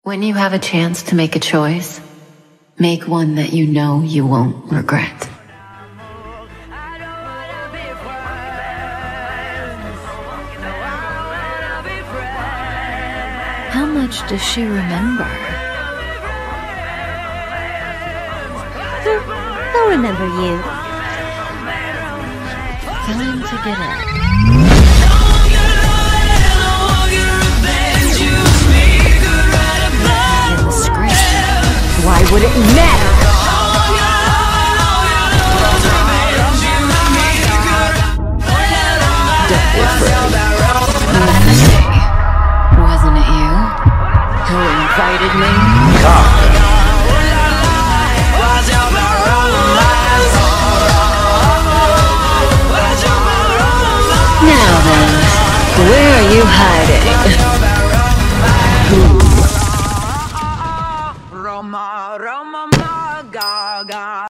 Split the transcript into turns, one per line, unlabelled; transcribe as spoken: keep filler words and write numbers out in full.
When you have a chance to make a choice, make one that you know you won't regret.
How much does she remember?
I'll remember you.
Time to get up. In the script.
Why would it matter?
Don't be afraid. Let me see. Wasn't it you who invited me? Now then, where are you hiding?
Roma, Roma, Gaga.